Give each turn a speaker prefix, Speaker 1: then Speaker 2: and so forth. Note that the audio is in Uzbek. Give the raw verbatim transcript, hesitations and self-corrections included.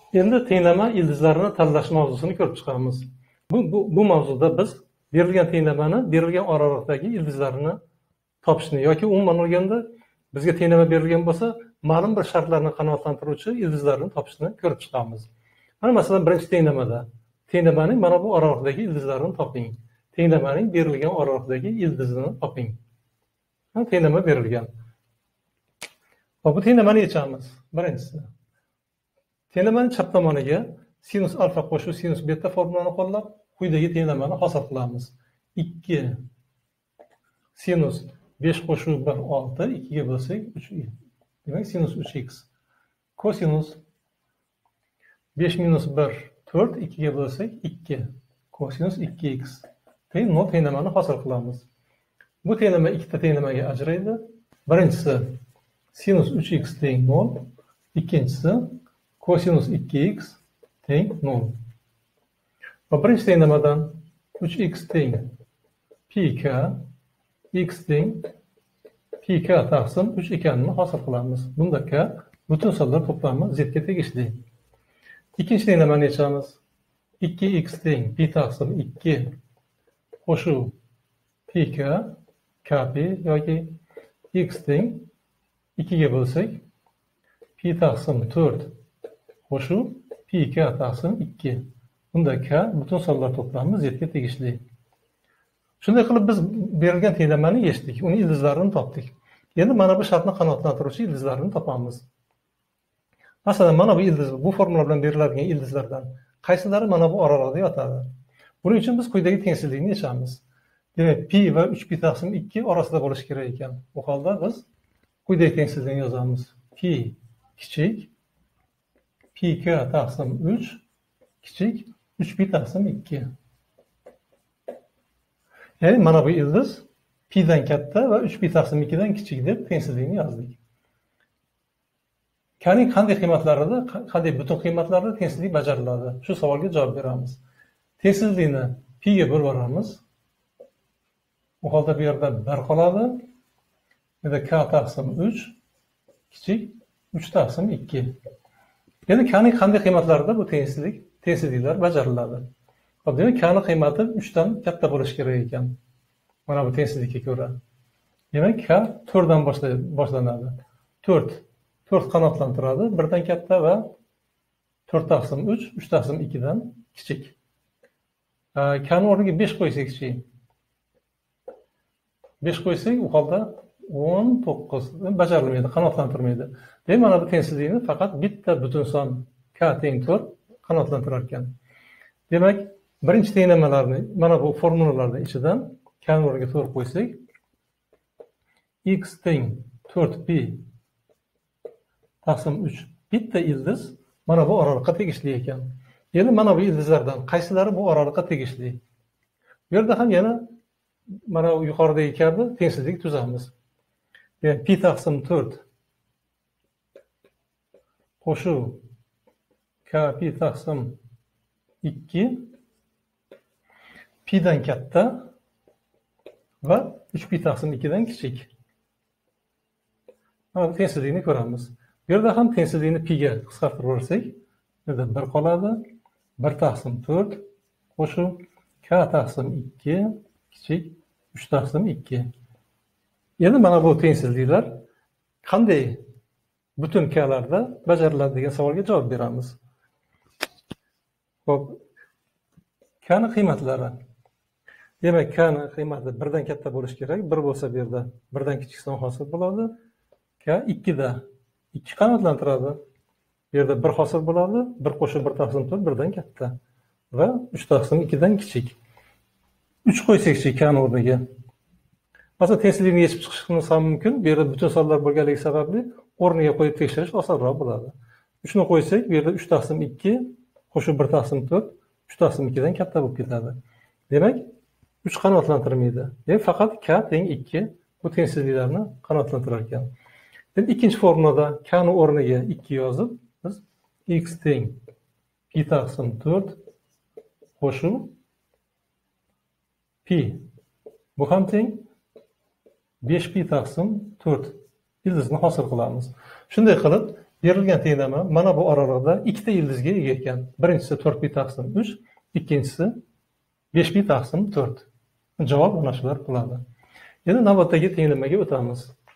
Speaker 1: Endi tenglama ildizlarini tanlash mavzusini ko'rib chiqamiz. Bu, bu, bu mavzuda biz berilgan tenglamani berilgan oralig'idagi ildizlarini topishni yoki umuman olganda bizga tenglama berilgan bo'lsa, ma'lum bir shartlarni qanoatlantiruvchi ildizlarni topishni ko'rib chiqamiz. Mana masalan birinchi tenglamada tenglamaning mana bu oralig'idagi ildizlarini toping. Tenglamaning berilgan oralig'idagi ildizini toping. Tenglama berilgan. Va bu tenglamani yechamiz. Birinchisi. Tenglamaning chap tomoniga sinus alfa qo'shib sinus beta formulani qo'llab, quyidagi tenglamani hosil qilamiz. ikki sinus besh qo'shib bir olti, ikkiga bo'lsak uch. Demak sinus uch x. Kosinus besh minus bir to'rt, ikkiga bo'lsak ikki. Kosinus ikki x. Teng nol tenglamani hosil qilamiz. Bu tenglama ikkita tenglamaga ajraydi. Birinchisi sinus uch x teng nol, ikkinchisi kosinus ikki x teng nol. Va birinchi tenglamadan uch x teng pi k, x teng pi k taqsim uch ekanini hosil qilamiz. Bunda k butun sonlar to'plami z ga tegishli. Ikkinchi tenglamani yechamiz. ikki x teng pi taqsim ikki qo'shuv pi k, kp yoki x teng ikkiga bo'lsak pi taqsim to'rt qo'shuv pi k taqsim ikki. Bunda k butun sonlar to'plami z ga tegishli. Shunday qilib biz berilgan tenglamani yechdik, uni ildizlarini topdik. Endi mana bu shartni qanoatlantiruvchi ildizlarini topamiz. Masalan, mana bu ildiz, bu formula bilan beriladigan ildizlardan qaysilari mana bu oralig'ida yotadi? Buning uchun biz quyidagi tengsizlikni yechamiz. Demak, pi va uch pi taqsim ikki orasida bo'lishi kerak ekan. Bu holda biz quyidagi tengsizlikni yozamiz. Pi kichik pi k taqsim uch kichik uch pi taqsim ikki. Ya'ni mana bu ildiz pi dan katta va uch pi taqsim ikki dan kichik deb tengsizlikni yozdik. K'ning qanday qiymatlarida, qanday butun qiymatlarida tengsizlik bajariladi? Shu savolga javob beramiz. Tengsizlikni pi ga bo'lib olamiz. Bu holda bu yerda bir qoladi. Yana k taqsim uch kichik uch taqsim ikki. Endi k'ning qanday qiymatlarida bu tengsizlik, tengsizliklar bajariladi? Xo'p, demak k'ning qiymati uch dan katta bo'lishi kerak ekan. Mana bu tengsizlikka ko'ra. Demak k to'rt dan boshlanadi. to'rt to'rt qanoatlantiradi, bir dan katta va to'rt taqsim uch, uch taqsim ikki dan kichik. K'ning o'rniga besh qo'ysak-chi? besh qo'ysak, u holda o'n to'qqiz bajarilmaydi, qanoatlantirmaydi. Demak, mana bu tengsizlikni faqat bitta butun son k teng to'rt qanoatlantirar ekan. Demak, birinchi tenglamalarni mana bu formulalarning ichidan k'ning o'rniga to'rt qo'ysak, x teng to'rt pi taqsim uch bitta ildiz mana bu oralig'ga tegishli ekan. Endi mana bu ildizlardan qaysilari bu oralig'ga tegishli? Bu yerda ham yana mana yuqoridagi kabi tengsizlik tuzamiz. Yani pi taqsim to'rt qo'shuv k pi taqsim ikki pi dan katta va uch pi taqsim ikki dan kichik. Mana bu tengsizlikni ko'ramiz. Bu yerda ham tengsizlikni pi ga qisqartirib olsak, yerda bir qoladi. bir taqsim to'rt qo'shuv k taqsim ikki kichik uch taqsim ikki. Endi mana bu tengsizliklar qanday butun k'larda bajariladi degan savolga javob beramiz. Xo'p, k'ning qiymatlari. Demak, k'ning qiymati bir dan katta bo'lishi kerak. bir bo'lsa bu yerda bir dan kichik son hosil bo'ladi. K ikki da ikki qanoatlantiradi. Bu yerda bir hosil bo'ladi. bir qo'shib bir taqsim to'rt bir dan katta va uch taqsim ikki dan kichik. uch qo'ysakchi k'ning o'rniga. Masalan, tengsizlikni yechib chiqishimiz ham mumkin. Bu yerda butun sonlar bo'lganligi sababli o'rniga qo'yib tekshirish osonroq bo'ladi. uch ni qo'ysak, bu yerda uch taqsim ikki qo'shib bir taqsim to'rt uch taqsim ikki dan katta bo'lib ketadi. Demak, uch qanoatlantirmaydi. Demak, faqat k teng ikki bu tengsizliklarni qanoatlantirar ekan. Endi ikkinchi formulada k'ning o'rniga ikki yozib, biz x teng pi taqsim to'rt qo'shuv pi. Bu ham teng besh pi taqsim to'rt ildizni hosil qilamiz. Shunday qilib, berilgan tenglama mana bu oralig'ida ikkita ildizga ega ekan. Birinchisi to'rt pi taqsim uch, ikkinchisi besh pi taqsim to'rt. Javob ana shular bo'ladi. Endi navbatdagi tenglamaga o'tamiz.